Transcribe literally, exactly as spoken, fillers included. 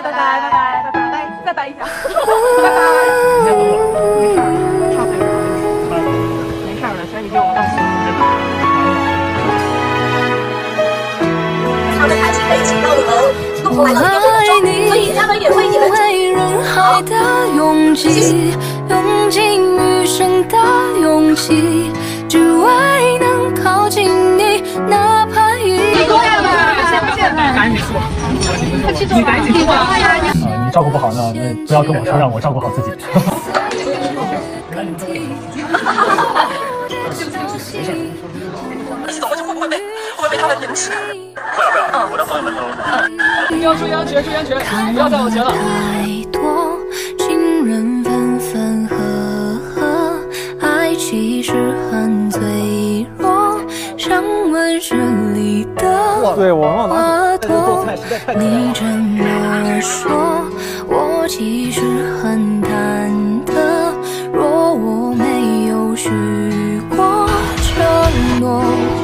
拜拜拜拜拜拜，再拜一下，拜拜。你先等会儿，差点没事的，小雨就我到此。 他们弹起背景到你们弄坏了一个分钟，所以他们也为你们为人海的拥挤，用尽余生的勇气，只为能靠近你，哪怕一。 你过来吧，先不见了，赶紧说，你赶紧说。 呃，你照顾不好呢，那不要跟我说，让我照顾好自己。 你走过去会不会被会不会被他们凌迟？ 不要不要，我的朋友们都。 嗯，要注意安全，注意安全，不要再往前了。 太多情人分分合合，爱其实很脆弱，像温室里的对我忘花朵。你这么说，我其实很忐忑。若我没有许过承诺。